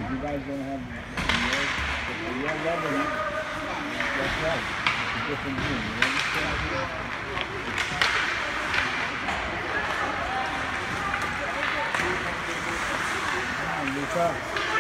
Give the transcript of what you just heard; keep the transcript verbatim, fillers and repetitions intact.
you guys don't have your, if you're loving it, that's right. It's a different view. You understand? Come on, Luca.